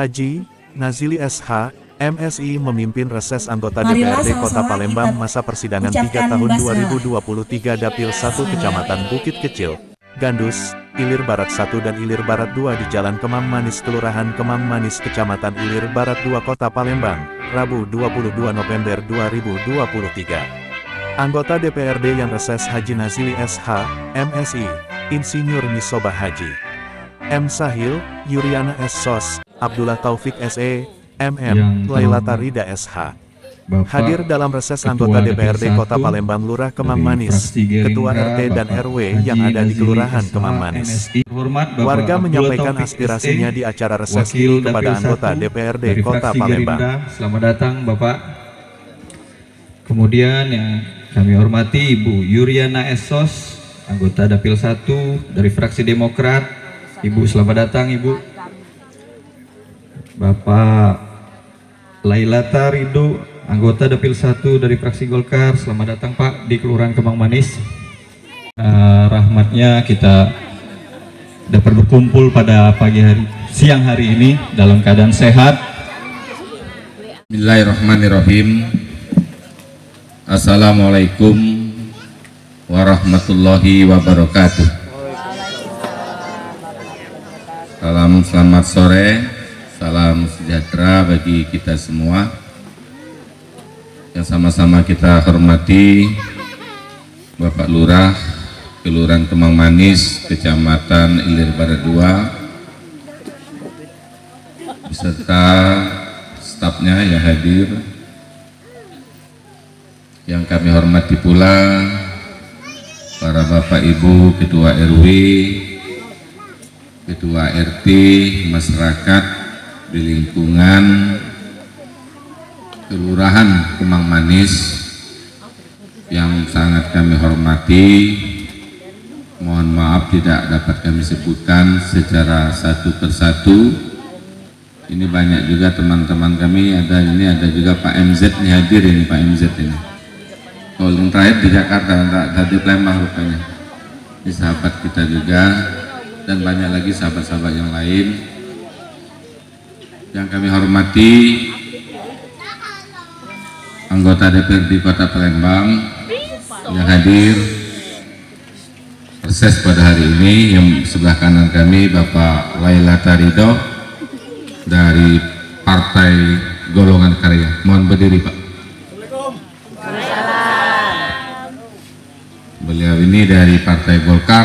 Haji Nazili SH, MSI memimpin reses anggota DPRD Kota Palembang masa persidangan 3 tahun 2023 Dapil 1 Kecamatan Bukit Kecil, Gandus, Ilir Barat 1 dan Ilir Barat 2 di Jalan Kemang Manis Kelurahan Kemang Manis Kecamatan Ilir Barat 2 Kota Palembang, Rabu 22 November 2023. Anggota DPRD yang reses Haji Nazili SH, MSI, Insinyur Misobah Haji M. Sahil, Yuriana S. Sos, Abdullah Taufik SE, MM, Lailata Rida SH. Hadir dalam reses anggota DPRD Kota Palembang Lurah Kemang Manis, Ketua RT dan RW yang ada di Kelurahan Kemang Manis. Warga menyampaikan aspirasinya di acara reses ini kepada anggota DPRD Kota Palembang. Selamat datang Bapak. Kemudian yang kami hormati Ibu Yuriana S. Sos, anggota Dapil 1 dari fraksi Demokrat. Ibu selamat datang Ibu. Bapak Lailata Ridho, anggota Dapil 1 dari fraksi Golkar, selamat datang Pak di Kelurahan Kemang Manis. Rahmatnya kita dapat berkumpul pada siang hari ini dalam keadaan sehat. Bismillahirrahmanirrahim. Assalamualaikum warahmatullahi wabarakatuh. Selamat sore. Salam sejahtera bagi kita semua. Yang sama-sama kita hormati Bapak Lurah Kelurahan Kemang Manis, Kecamatan Ilir Barat 2, beserta stafnya yang hadir. Yang kami hormati pula para Bapak Ibu Ketua RW, Ketua RT, masyarakat di lingkungan Kelurahan Kemang Manis yang sangat kami hormati. Mohon maaf tidak dapat kami sebutkan secara satu persatu. Ini banyak juga teman-teman kami, ada juga Pak MZ nih hadir ini, Pak MZ ini. Kalau yang terakhir di Jakarta, tadi Palembang rupanya. Ini sahabat kita juga dan banyak lagi sahabat-sahabat yang lain. Yang kami hormati anggota DPRD Kota Palembang yang hadir reses pada hari ini. Yang sebelah kanan kami Bapak Lailata Ridho dari Partai Golongan Karya. Mohon berdiri Pak. Beliau ini dari Partai Golkar.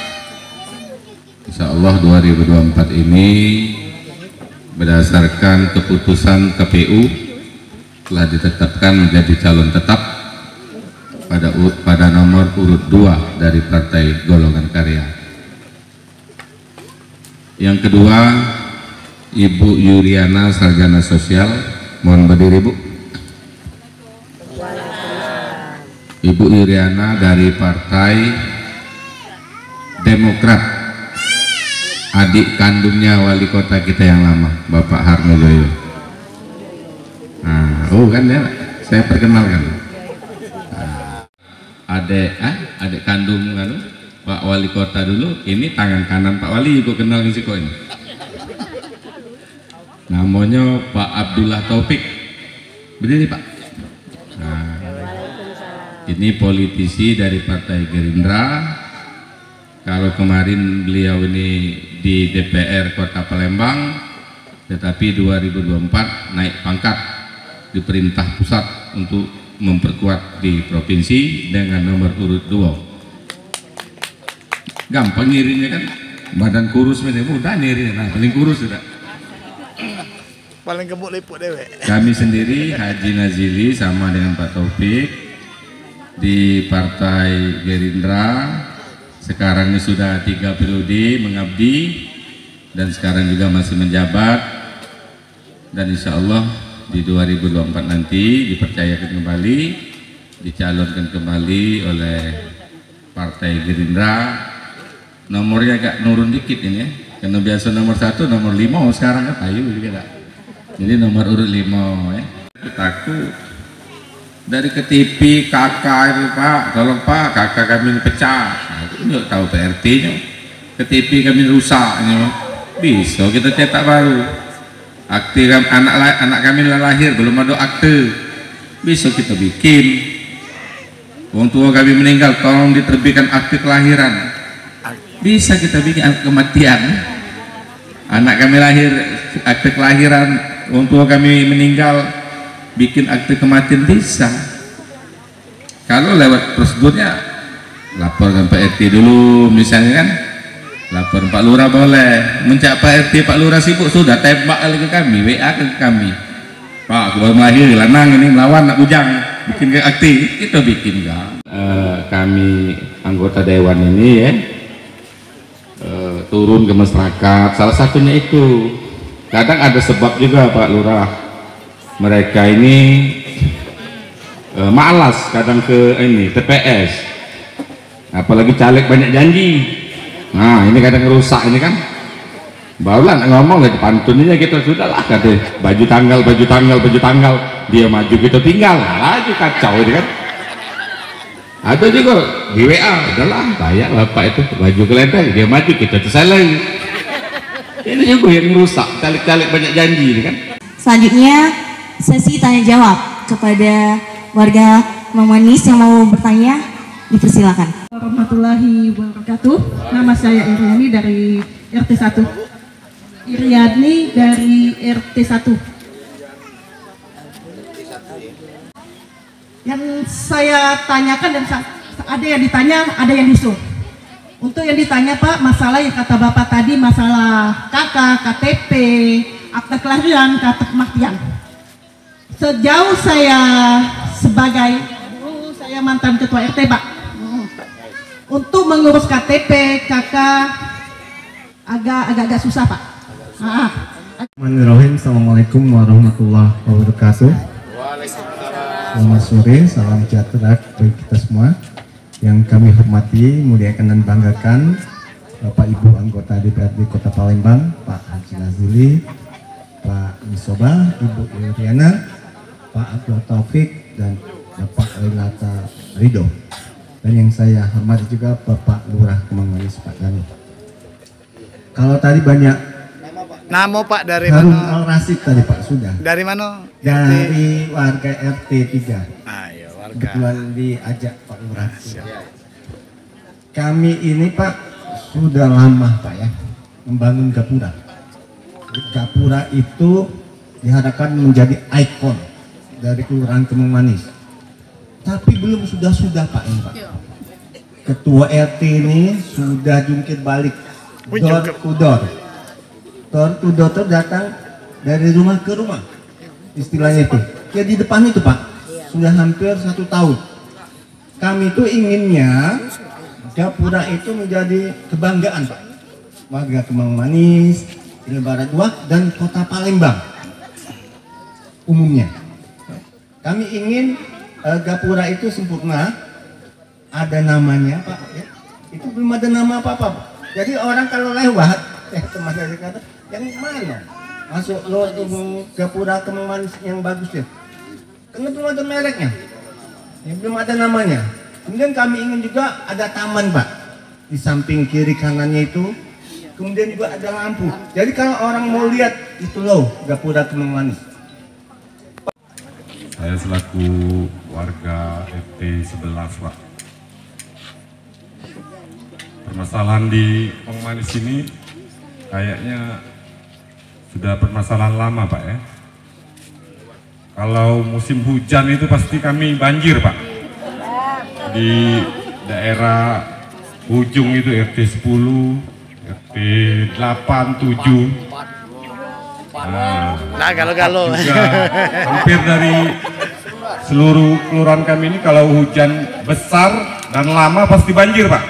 Insya Allah 2024 ini berdasarkan keputusan KPU telah ditetapkan menjadi calon tetap pada nomor urut 2 dari Partai Golongan Karya. Yang kedua, Ibu Yuriana, sarjana sosial. Mohon berdiri Bu. Ibu Yuriana dari Partai Demokrat, adik kandungnya wali kota kita yang lama, Bapak Harnojoyo. Nah, kan ya, saya perkenalkan. Adik kandung kan, Pak Wali Kota dulu. Ini tangan kanan Pak Wali, kok kenal sih kok ini. Namanya Pak Abdullah Taufik. Berdiri Pak. Nah, ini politisi dari Partai Gerindra. Kalau kemarin beliau ini di DPR Kota Palembang, tetapi 2024 naik pangkat di perintah pusat untuk memperkuat di provinsi dengan nomor urut 2. Gampang ngirinya kan, badan kurus mudah ngirinya, nah paling kurus sudah. Paling gemuk liput dewek. Kami sendiri Haji Nazili sama dengan Pak Taufik di Partai Gerindra. Sekarang ini sudah 3 periode mengabdi dan sekarang juga masih menjabat, dan insya Allah di 2024 nanti dipercayakan kembali, dicalonkan kembali oleh Partai Gerindra. Nomornya agak nurun dikit ini ya, karena biasa nomor 1, nomor 5 sekarang kan ayo juga. Jadi nomor urut 5 ya. Takut dari ke TV kakak itu Pak, tolong Pak, kakak kami pecah. Nah, itu nggak tahu PRT nya. Ke TV kami rusak, bisa kita cetak baru. akte anak kami lahir belum ada akte, besok kita bikin. Orang tua kami meninggal, tolong diterbitkan akte kelahiran, bisa kita bikin akte kematian. Anak kami lahir, akte kelahiran, orang tua kami meninggal, bikin akte kematian bisa. Kalau lewat prosedurnya, laporkan Pak RT dulu misalnya kan, lapor Pak Lurah boleh, mencak Pak RT, Pak Lurah sibuk sudah tembak lagi ke kami, WA ke kami, Pak aku baru melahir, lanang ini melawan nak bujang, bikin ke akte, kita bikin kan. Kami anggota dewan ini ya, turun ke masyarakat, salah satunya itu kadang ada sebab juga Pak Lurah, mereka ini malas kadang ke ini TPS, apalagi caleg banyak janji. Nah ini kadang rusak ini kan, barulah ngomong lagi pantunnya kita sudah lah kata baju tanggal dia maju kita tinggal lagi kacau ini kan. Ada juga di WA, udahlah bayar lah Pak itu baju kelenteng dia maju kita terseleng. Ini juga yang rusak, caleg-caleg banyak janji ini kan. Selanjutnya sesi tanya jawab kepada warga Manis yang mau bertanya, dipersilakan. Warahmatullahi wabarakatuh. Nama saya Iriani dari RT 1. Iriani dari RT 1. Yang saya tanyakan dan ada yang ditanya, ada yang disuruh. Untuk yang ditanya Pak, masalah yang kata Bapak tadi, masalah KK, KTP, akta kelahiran, akta kematian. Sejauh saya sebagai saya mantan ketua RT Pak, untuk mengurus KTP, KK agak susah Pak. Bismillahirrahmanirrahim. Assalamualaikum warahmatullahi wabarakatuh. Selamat sore, salam sejahtera bagi kita semua. Yang kami hormati, muliakan dan banggakan Bapak Ibu anggota DPRD Kota Palembang, Pak Haji Nazili, Pak Misoba, Ibu Yuriana, Pak Abdullah Taufik, dan Bapak Renata Ridho. Dan yang saya hormati juga Bapak Lurah Kemang Manis, Pak Dani. Kalau tadi banyak Nama Pak dari Harun mana? Al-Rasid tadi Pak sudah. Dari mana? Dari warga RT 3. Ayo warga. Kebetulan diajak Pak Lurah. Kami ini Pak sudah lama Pak ya membangun Gapura. Gapura itu diharapkan menjadi ikon dari Kelurahan Kemang Manis. Tapi belum sudah Pak ini Pak. Ketua RT ini sudah jungkir balik door to door. Door to door datang dari rumah ke rumah, istilahnya itu. Ya di depan itu Pak, sudah hampir 1 tahun. Kami itu inginnya Gapura itu menjadi kebanggaan Pak, warga Kemang Manis, Jawa Barat 2 dan Kota Palembang umumnya. Kami ingin Gapura itu sempurna, ada namanya Pak. Ya. Itu belum ada nama apa-apa. Jadi orang kalau lewat, teman saya kata, yang mana masuk lo Gapura Kemang Manis yang bagus ya, karena belum ada mereknya, ya, belum ada namanya. Kemudian kami ingin juga ada taman Pak di samping kiri kanannya itu, kemudian juga ada lampu. Jadi kalau orang mau lihat itu loh Gapura Kemang Manis. Saya selaku warga RT 11 Pak, permasalahan di Kemang Manis ini kayaknya sudah permasalahan lama Pak ya. Kalau musim hujan itu pasti kami banjir Pak. Di daerah ujung itu RT 10, RT 8, 7. Nah galau-galau. Hampir dari seluruh kelurahan kami ini kalau hujan besar dan lama pasti banjir Pak.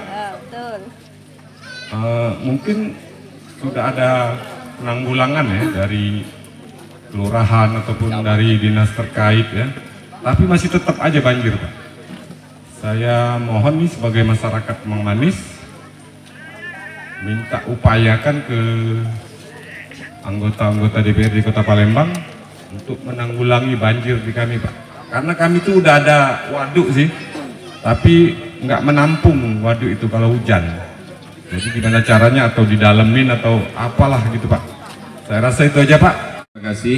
Mungkin sudah ada penanggulangan ya dari kelurahan ataupun dari dinas terkait ya, tapi masih tetap aja banjir Pak. Saya mohon nih sebagai masyarakat Kemang Manis minta upayakan ke anggota-anggota DPRD Kota Palembang untuk menanggulangi banjir di kami Pak, karena kami itu udah ada waduk sih, tapi nggak menampung waduk itu kalau hujan. Jadi gimana caranya, atau didalemin atau apalah gitu Pak. Saya rasa itu aja Pak. kasih.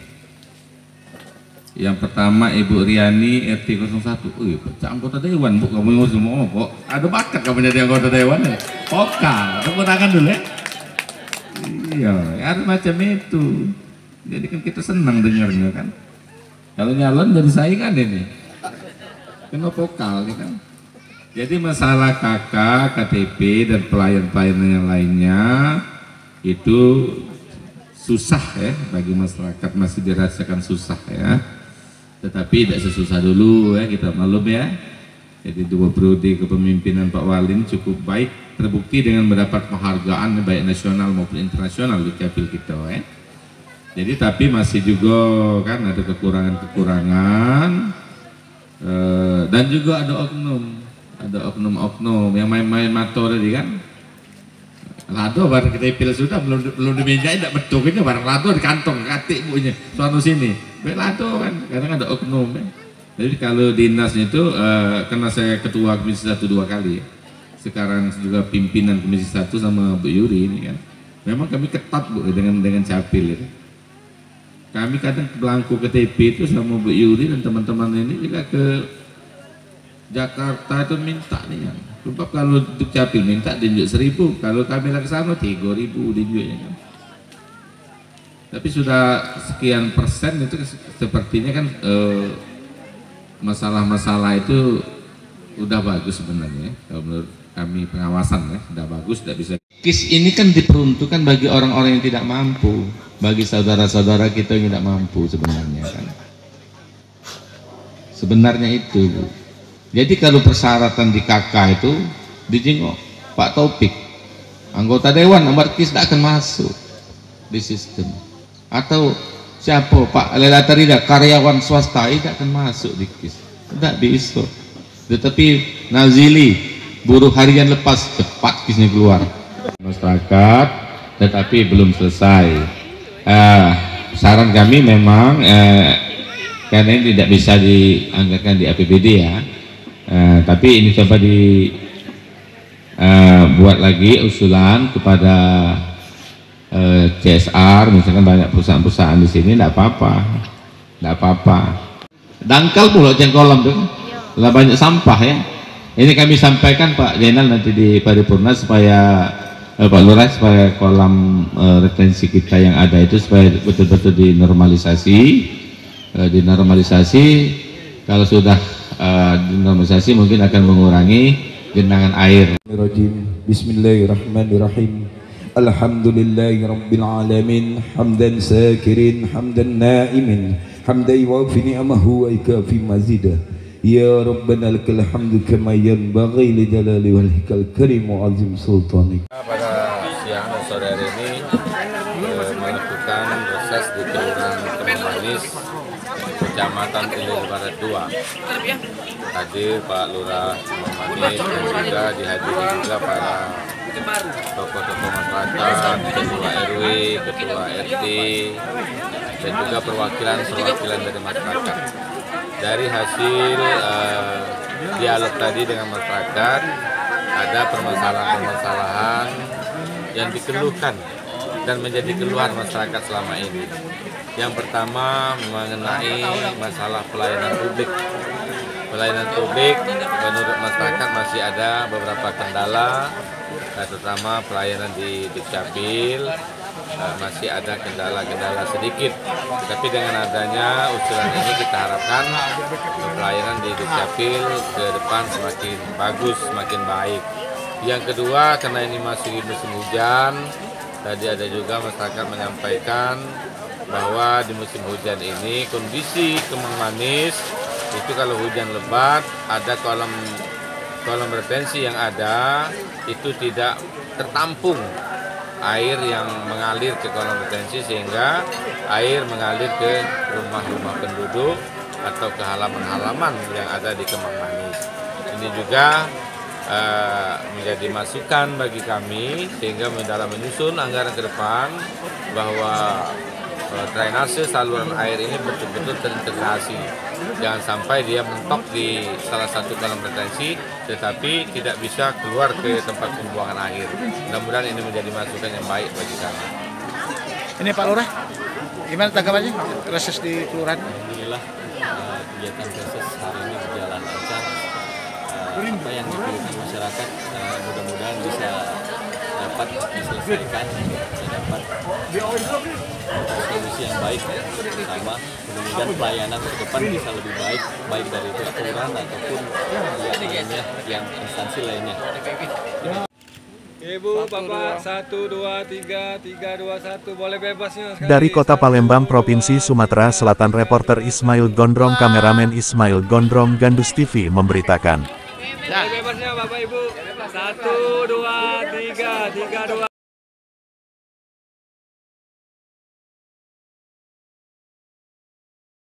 Yang pertama Ibu Riani RT 01. Pecah anggota dewan Bu, kamu mau semua kok. Ada bakat kamu jadi anggota dewan. Vokal, tepuk tangan dulu ya. Iya, harus macam itu. Jadi kan kita senang dengarnya kan. Kalau nyalon jadi saingan ini. Kena vokal ya kan. Jadi masalah KK, KTP dan pelayan-pelayan yang lainnya itu susah ya bagi masyarakat, masih dirasakan susah ya. Tetapi tidak sesusah dulu ya, kita maklum ya. Jadi 2 periode kepemimpinan Pak Walin cukup baik, terbukti dengan mendapat penghargaan baik nasional maupun internasional di Capil kita ya. Jadi tapi masih juga kan ada kekurangan-kekurangan dan juga ada oknum yang main-main mato tadi kan. Lado barang kita pilih sudah belum diminjai tidak betul ini barang lado di kantong katik punya sono sini lado kan kadang ada oknum ya. Jadi kalau dinasnya itu karena saya ketua komisi 1 2 kali ya. Sekarang juga pimpinan komisi 1 sama Bu Yuri ini kan memang kami ketat Bu dengan Capil ya. Kami kadang belangko KTP itu sama Bu Yuri dan teman-teman ini juga ke Jakarta itu minta nih ya. Sebab kalau untuk Capil minta dinjuk 1.000, kalau kami ke sana 3.000 dinjuknya kan. Tapi sudah sekian persen itu sepertinya kan masalah-masalah itu udah bagus sebenarnya. Kalau menurut kami pengawasan ya, sudah bagus, tidak bisa. KIS ini kan diperuntukkan bagi orang-orang yang tidak mampu, bagi saudara-saudara kita yang tidak mampu sebenarnya kan. Sebenarnya itu Bu. Jadi kalau persyaratan di KK itu dijengok Pak Taufik, anggota dewan nomor KIS tidak akan masuk di sistem. Atau siapa Pak Lelatarida karyawan swasta tidak akan masuk di KIS, tidak bisa. Tetapi Nazili buruh harian lepas cepat KISnya keluar. Masyarakat, tetapi belum selesai. Saran kami memang karena ini tidak bisa dianggarkan di APBD ya. Tapi ini coba buat lagi usulan kepada CSR, misalkan banyak perusahaan-perusahaan di sini, tidak apa-apa. Dangkal pula cengkolam tuh, lah banyak sampah ya. Ini kami sampaikan Pak Jenal nanti di paripurna supaya Pak Lurah supaya kolam retensi kita yang ada itu supaya betul-betul dinormalisasi. Kalau sudah dinormalisasi mungkin akan mengurangi genangan air. Bismillahirrahmanirrahim. Alhamdulillahirabbil alamin, hamdan sakirin, hamdan naimin, hamdan yuwafi ni'amahu wa ikafi mazidah. Ya Rabbana lakal hamdu kama yanbaghi li jalali wajhikal karim wa azim sultanik. Pada siang dan sore hari ini melakukan proses di Kelurahan Kemang Manis, Kecamatan Ilir Barat 2. Hadir Pak Lurah Kemang Manis dan juga dihadiri juga para tokoh-tokoh masyarakat, ketua RW, ketua RT, dan juga perwakilan dari masyarakat. Dari hasil dialog tadi dengan masyarakat, ada permasalahan-permasalahan yang dikeluhkan dan menjadi keluhan masyarakat selama ini. Yang pertama mengenai masalah pelayanan publik. Pelayanan publik menurut masyarakat masih ada beberapa kendala, terutama pelayanan di Dukcapil masih ada kendala-kendala sedikit. Tapi dengan adanya usulan ini kita harapkan pelayanan di Dukcapil ke depan semakin bagus, semakin baik. Yang kedua, karena ini masih musim hujan, tadi ada juga masyarakat menyampaikan bahwa di musim hujan ini kondisi Kemang Manis itu kalau hujan lebat ada kolam retensi yang ada itu tidak tertampung air yang mengalir ke kolam retensi sehingga air mengalir ke rumah-rumah penduduk atau ke halaman-halaman yang ada di Kemang Manis. Ini juga menjadi masukan bagi kami sehingga dalam menyusun anggaran ke depan bahwa drainase saluran air ini betul-betul terintegrasi. Jangan sampai dia mentok di salah satu kolam retensi tetapi tidak bisa keluar ke tempat pembuangan air. Mudah-mudahan ini menjadi masukan yang baik bagi kami. Ini Pak Lurah, gimana tanggapannya reses di kelurahan? Alhamdulillah kegiatan reses hari ini berjalan lancar. Apa yang dipilihkan masyarakat mudah-mudahan bisa dapat diselesaikan, bisa dapat solusi yang baik sama mudah-mudahan pelayanan ke depan bisa lebih baik, baik dari pihak kelurahan ataupun yang lainnya, yang instansi lainnya. Ibu, Bapak, 1, 2, 3, 3, 2, 1, boleh bebasnya sekali. Dari Kota Palembang, Provinsi Sumatera Selatan, reporter Ismail Gondrong, kameramen Ismail Gondrong, Gandus TV memberitakan. Boleh bebasnya Bapak Ibu. 1, 2, 3, 3, 2.